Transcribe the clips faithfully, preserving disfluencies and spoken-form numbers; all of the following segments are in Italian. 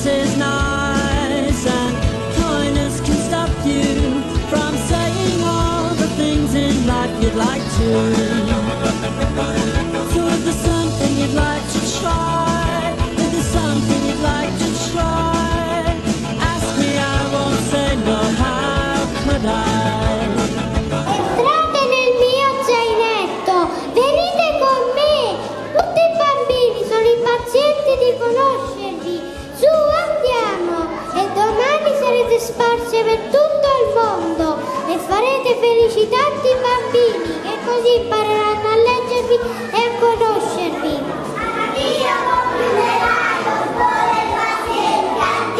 kindness is nice and kindness can stop you from saying all the things in life you'd like to. So if there's something you'd like to try, if there's something you'd like to try, ask me, I won't say no, how could I? Entrate nel mio zainetto, venite con me, tutti i bambini sono impazienti di conoscervi, su andiamo, e domani sarete sparsi per tutto il mondo e farete felicità tanti bambini che così impareranno a leggervi e a conoscervi. Addio, computerai, dottore paziente,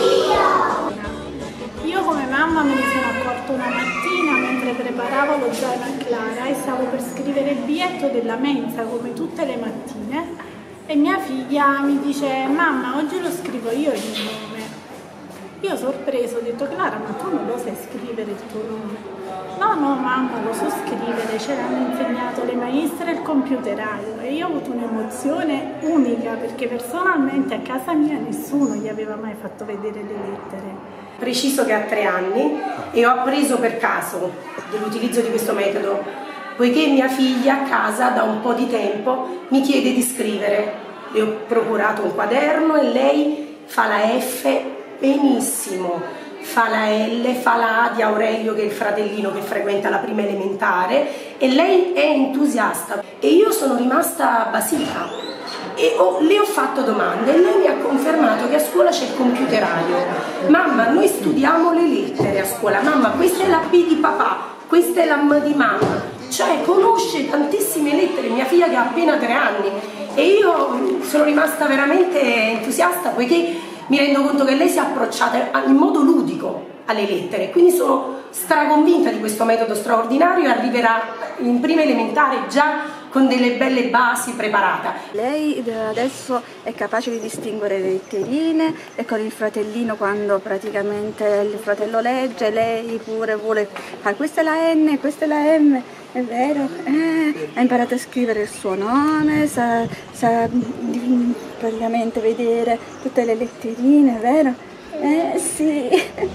addio! Io come mamma me ne sono accorta una mattina mentre preparavo lo zaino a Clara e stavo per scrivere il biglietto della mensa come tutte le mattine e mia figlia mi dice: mamma, oggi lo scrivo io il mio nome. Io sorpreso ho detto: Clara, ma tu non lo sai scrivere il tuo nome? No, no mamma, lo so scrivere, ce l'hanno insegnato le maestre il computeraio. E io ho avuto un'emozione unica perché personalmente a casa mia nessuno gli aveva mai fatto vedere le lettere. Preciso che ha tre anni e ho appreso per caso dell'utilizzo di questo metodo, poiché mia figlia a casa da un po' di tempo mi chiede di scrivere. Le ho procurato un quaderno e lei fa la F benissimo, fa la L, fa la A di Aurelio, che è il fratellino che frequenta la prima elementare, e lei è entusiasta e io sono rimasta basita e ho, le ho fatto domande e lei mi ha confermato che a scuola c'è il computeraio. Mamma, noi studiamo le lettere a scuola, mamma, questa è la B di papà, questa è la M di mamma, cioè conosce tantissime lettere, mia figlia che ha appena tre anni, e io sono rimasta veramente entusiasta poiché mi rendo conto che lei si è approcciata in modo ludico alle lettere, quindi sono straconvinta di questo metodo straordinario e arriverà in prima elementare già con delle belle basi preparate. Lei adesso è capace di distinguere le letterine e con il fratellino, quando praticamente il fratello legge, lei pure vuole fare: questa è la N, questa è la M, è vero? Eh, ha imparato a scrivere il suo nome, sa, sa praticamente vedere tutte le letterine, è vero? Eh sì.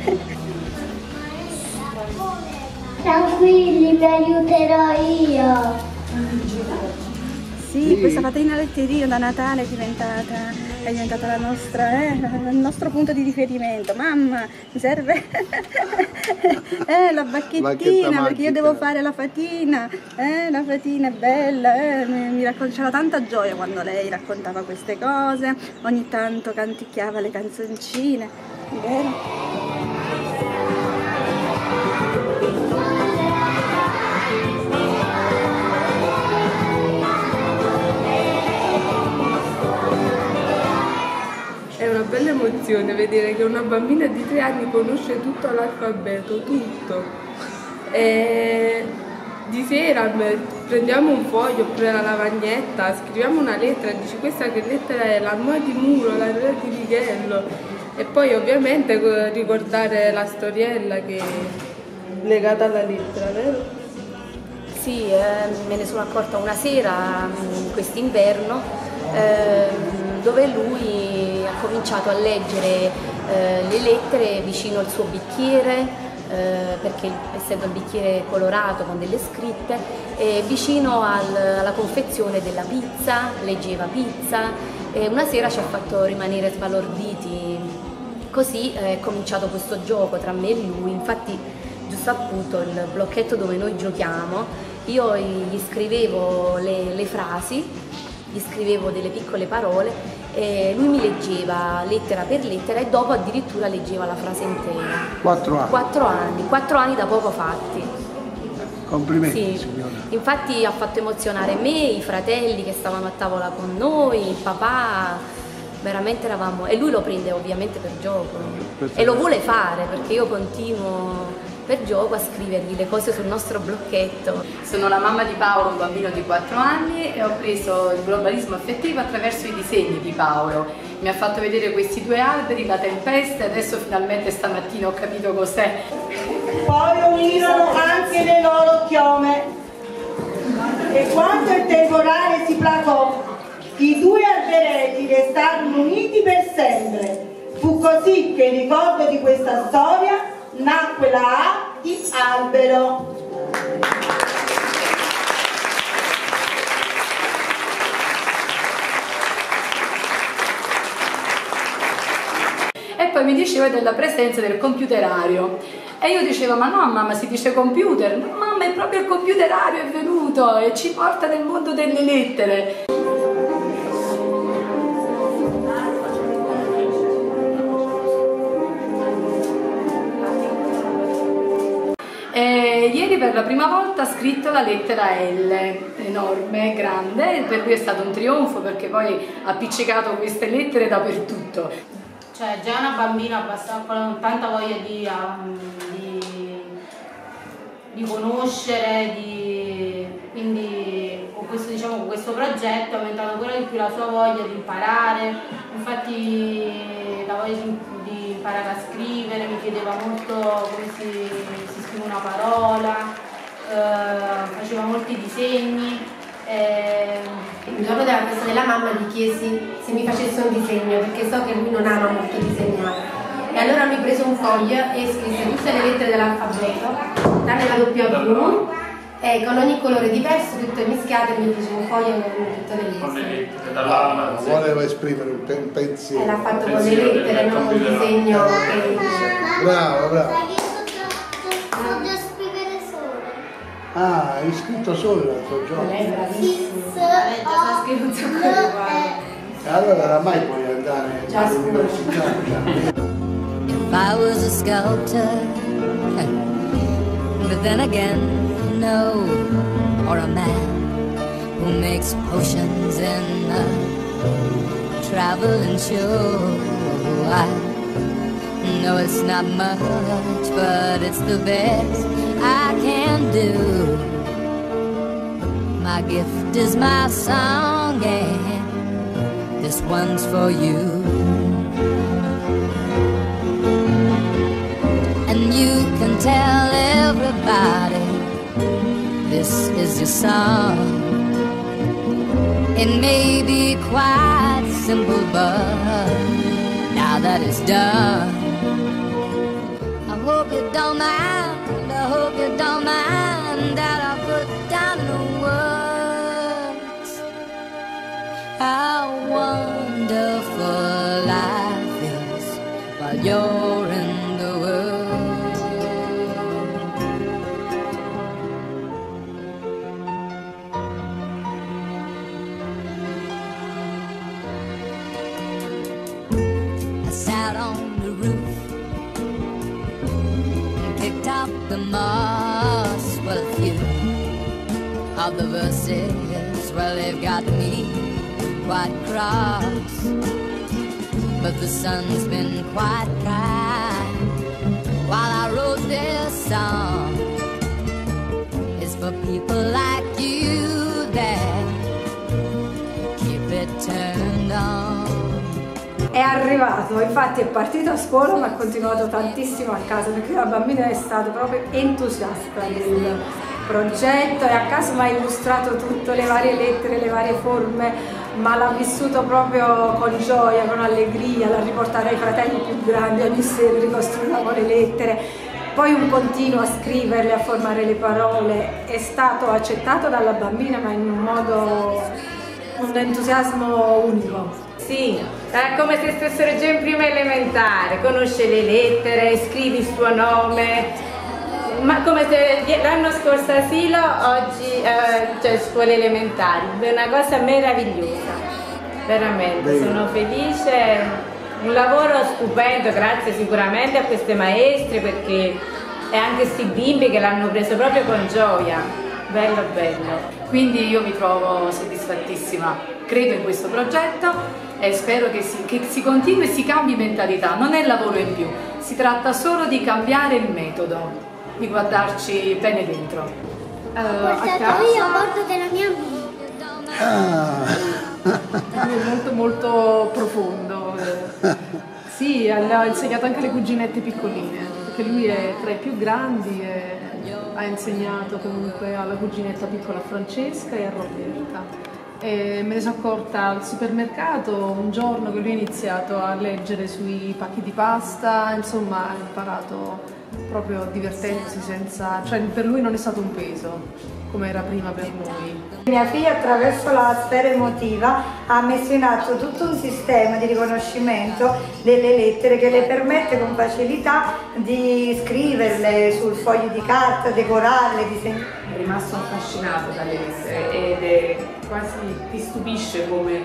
Tranquilli, vi aiuterò io. Sì, questa fatina letterina da Natale è diventata, è diventata la nostra, eh, il nostro punto di riferimento. Mamma, mi serve eh, la bacchettina perché io devo fare la fatina, eh, la fatina è bella, eh, mi, mi raccon- c'era tanta gioia quando lei raccontava queste cose, ogni tanto canticchiava le canzoncine, vero? È una bella emozione vedere che una bambina di tre anni conosce tutto l'alfabeto, tutto. E di sera prendiamo un foglio oppure la lavagnetta, scriviamo una lettera, dici: questa che lettera è? La M di Muro, la R di Righello. E poi ovviamente ricordare la storiella che è legata alla lettera, vero? Sì, eh, me ne sono accorta una sera, quest'inverno, eh, dove lui ha cominciato a leggere eh, le lettere vicino al suo bicchiere, eh, perché essendo il bicchiere colorato con delle scritte, e vicino al, alla confezione della pizza, leggeva pizza, e una sera ci ha fatto rimanere sbalorditi. Così è cominciato questo gioco tra me e lui. Infatti, giusto appunto il blocchetto dove noi giochiamo, io gli scrivevo le, le frasi, gli scrivevo delle piccole parole e lui mi leggeva lettera per lettera e dopo addirittura leggeva la frase intera. Quattro anni? Quattro anni, quattro anni da poco fatti. Complimenti, sì. Signora. Infatti ha fatto emozionare me, i fratelli che stavano a tavola con noi, il papà. Veramente eravamo, e lui lo prende ovviamente per gioco e lo vuole fare, perché io continuo per gioco a scrivergli le cose sul nostro blocchetto. Sono la mamma di Paolo, un bambino di quattro anni, e ho preso il globalismo affettivo attraverso i disegni di Paolo. Mi ha fatto vedere questi due alberi, la tempesta, e adesso finalmente stamattina ho capito cos'è. Poi unirono anche le loro chiome, e quando il temporale si placò, i due alberetti restarono uniti per sempre. Fu così che in ricordo di questa storia nacque la A di albero. E poi mi diceva della presenza del computerario e io dicevo: ma no mamma, si dice computer. No mamma, è proprio il computerario, è venuto e ci porta nel mondo delle lettere. E ieri per la prima volta ha scritto la lettera L, enorme, grande, per lui è stato un trionfo perché poi ha appiccicato queste lettere dappertutto. Cioè, già una bambina con tanta voglia di, um, di, di conoscere, di, quindi con questo, diciamo, con questo progetto ha aumentato ancora di più la sua voglia di imparare. Infatti la voglia di, di imparare a scrivere, mi chiedeva molto come si, si scrive una parola, eh, faceva molti disegni. Il giorno della festa della mamma gli chiesi se mi facesse un disegno, perché so che lui non ama molto disegnare. E allora mi prese un foglio e scrisse tutte le lettere dell'alfabeto, tranne la W, e con ogni colore diverso, tutte mischiate, mi fece un foglio con tutte le lettere. Ah, voleva esprimere un, un pensiero. E l'ha fatto con le lettere, non con il disegno. Bravo, bravo. So già scrivere solo. Ah, hai scritto solo l'altro giorno. Lei è bravissima. Già sa scrivere un sacco di parole. Allora oramai puoi andare all'università. If I was a sculptor, but then again, no, or a man who makes potions in a traveling show. I know it's not much, but it's the best I can do. My gift is my song, and this one's for you. And you can tell everybody this is your song. It may be quite simple, but now that it's done, I hope you don't mind, I hope you don't mind that I put down the words how wonderful life is while you're in the world. I sat on the roof and picked up the moss. Well, a few of the verses, well, they've got me quite cross, but the sun's been quite kind while I wrote this song. It's for people like you that keep it turned on. È arrivato, infatti è partito a scuola ma ha continuato tantissimo a casa perché la bambina è stata proprio entusiasta del progetto e a casa mi ha illustrato tutto, le varie lettere, le varie forme, ma l'ha vissuto proprio con gioia, con allegria, l'ha riportata ai fratelli più grandi, ogni sera ricostruivamo le lettere, poi un continuo a scriverle, a formare le parole. È stato accettato dalla bambina ma in un modo, un entusiasmo unico. Sì, è come se stessero già in prima elementare, conosce le lettere, scrivi il suo nome, ma come se l'anno scorso asilo, oggi eh, cioè scuole elementari, è una cosa meravigliosa, veramente, bene. Sono felice, un lavoro stupendo, grazie sicuramente a queste maestre perché e anche questi bimbi che l'hanno preso proprio con gioia, bello bello. Quindi io mi trovo soddisfattissima, credo in questo progetto e spero che si, che si continui e si cambi mentalità, non è lavoro in più, si tratta solo di cambiare il metodo, di guardarci bene dentro. Uh, Ho portato io a bordo della mia amica. Ah. È molto molto profondo, sì, ha insegnato anche le cuginette piccoline, perché lui è tra i più grandi e ha insegnato comunque alla cuginetta piccola Francesca e a Roberta. E me ne sono accorta al supermercato un giorno che lui ha iniziato a leggere sui pacchi di pasta, insomma ha imparato proprio divertendosi senza, cioè per lui non è stato un peso come era prima per noi. Mia figlia attraverso la sfera emotiva ha messo in atto tutto un sistema di riconoscimento delle lettere che le permette con facilità di scriverle sul foglio di carta, decorarle, disegnarle. È rimasto affascinato dalle lettere ed è quasi ti stupisce come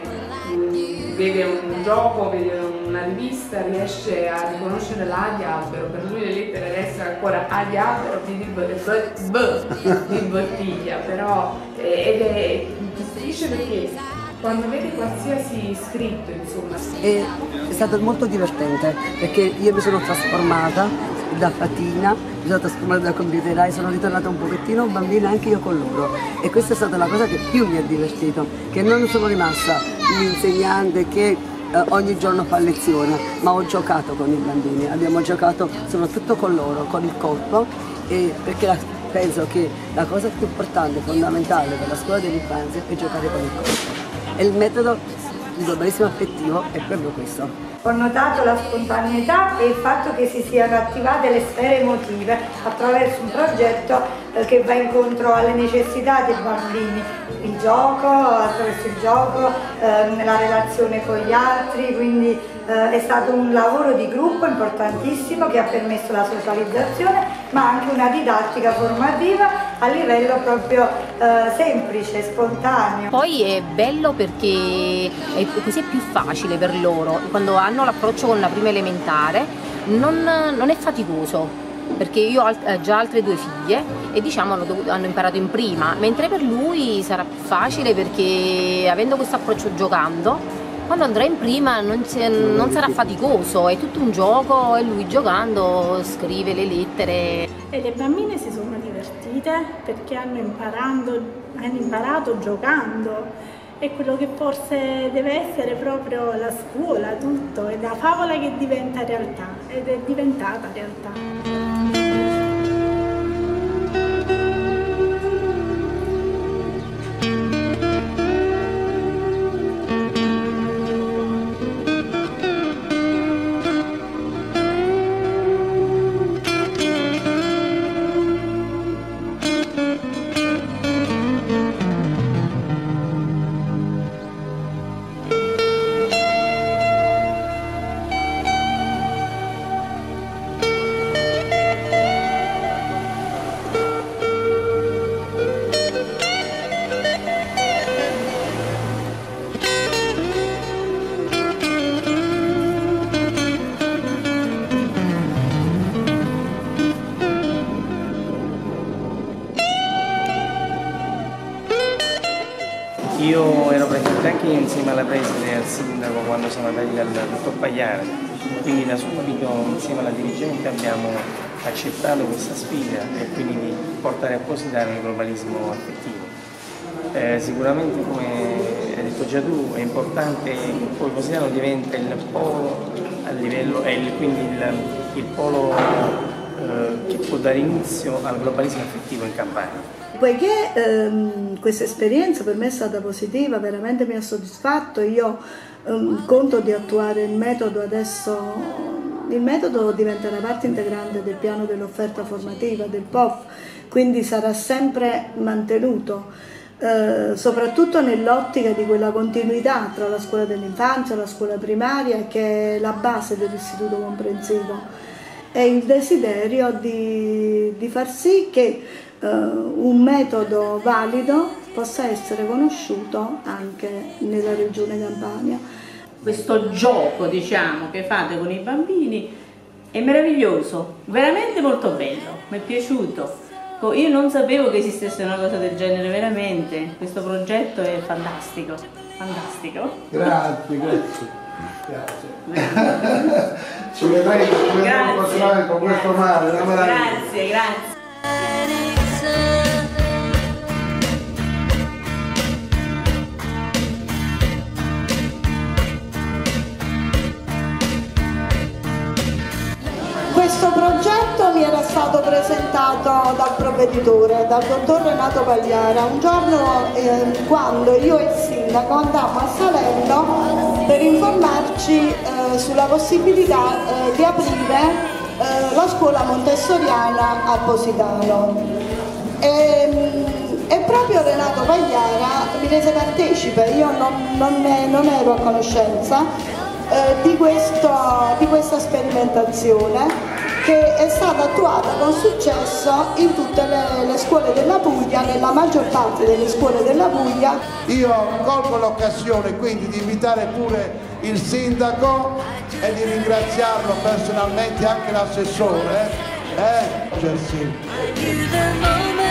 mh, vede un gioco, vede una rivista, riesce a riconoscere l'A di albero, per lui le lettere restano ancora A di albero, B di, b, b, di bottiglia, però eh, ed è, ti stupisce perché quando vedi qualsiasi scritto, insomma. È, è stato molto divertente perché io mi sono trasformata da fatina, mi sono trasformata da computerai, sono ritornata un pochettino bambina anche io con loro e questa è stata la cosa che più mi ha divertito, che non sono rimasta l'insegnante che eh, ogni giorno fa lezione, ma ho giocato con i bambini, abbiamo giocato soprattutto con loro, con il corpo, e perché la, penso che la cosa più importante, fondamentale per la scuola dell'infanzia è giocare con il corpo. E il metodo di globalismo affettivo è proprio questo. Ho notato la spontaneità e il fatto che si siano attivate le sfere emotive attraverso un progetto eh, che va incontro alle necessità dei bambini, il gioco, attraverso il gioco, eh, la relazione con gli altri, quindi eh, è stato un lavoro di gruppo importantissimo che ha permesso la socializzazione ma anche una didattica formativa a livello proprio eh, semplice, spontaneo. Poi è bello perché è, così è più facile per loro, quando hanno l'approccio con la prima elementare non, non è faticoso, perché io ho già altre due figlie e diciamo hanno, dovuto, hanno imparato in prima, mentre per lui sarà più facile perché avendo questo approccio giocando, quando andrà in prima non, non sarà faticoso, è tutto un gioco e lui giocando scrive le lettere. E le bambine si sono divertite perché hanno imparato, hanno imparato giocando. È quello che forse deve essere proprio la scuola, tutto, è la favola che diventa realtà ed è diventata realtà. Io ero presente anche insieme alla preside e al sindaco quando siamo andati dal dottor Pagliare, quindi da subito insieme alla dirigente abbiamo accettato questa sfida e quindi di portare a Positano il globalismo affettivo. Eh, sicuramente, come hai detto già tu, è importante che poi Positano diventa il polo a livello, è il, quindi il, il polo eh, che può dare inizio al globalismo affettivo in Campania. Poiché ehm, questa esperienza per me è stata positiva, veramente mi ha soddisfatto, io ehm, conto di attuare il metodo adesso, il metodo diventerà parte integrante del piano dell'offerta formativa, del P O F, quindi sarà sempre mantenuto, eh, soprattutto nell'ottica di quella continuità tra la scuola dell'infanzia e la scuola primaria che è la base dell'istituto comprensivo e il desiderio di, di far sì che Uh, un metodo valido possa essere conosciuto anche nella regione Campania. Questo gioco, diciamo, che fate con i bambini è meraviglioso, veramente molto bello, mi è piaciuto. Io non sapevo che esistesse una cosa del genere, veramente, questo progetto è fantastico, fantastico. Grazie, grazie. Grazie. Ci vedremo, ci vedremo continuare con questo mare, una meraviglia. Grazie, grazie. Questo progetto mi era stato presentato dal provveditore, dal dottor Renato Pagliara, un giorno eh, quando io e il sindaco andammo a Salento per informarci eh, sulla possibilità eh, di aprire eh, la scuola montessoriana a Positano. E, e proprio Renato Pagliara mi rese partecipe, io non, non, ne, non ero a conoscenza Eh, di, questo, di questa sperimentazione che è stata attuata con successo in tutte le, le scuole della Puglia, nella maggior parte delle scuole della Puglia. Io colgo l'occasione quindi di invitare pure il sindaco e di ringraziarlo personalmente, anche l'assessore. Eh? Cioè, sì.